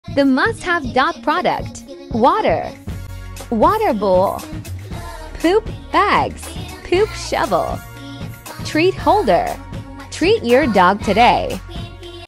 The must-have dog product: water, water bowl, poop bags, poop shovel, treat holder. Treat your dog today.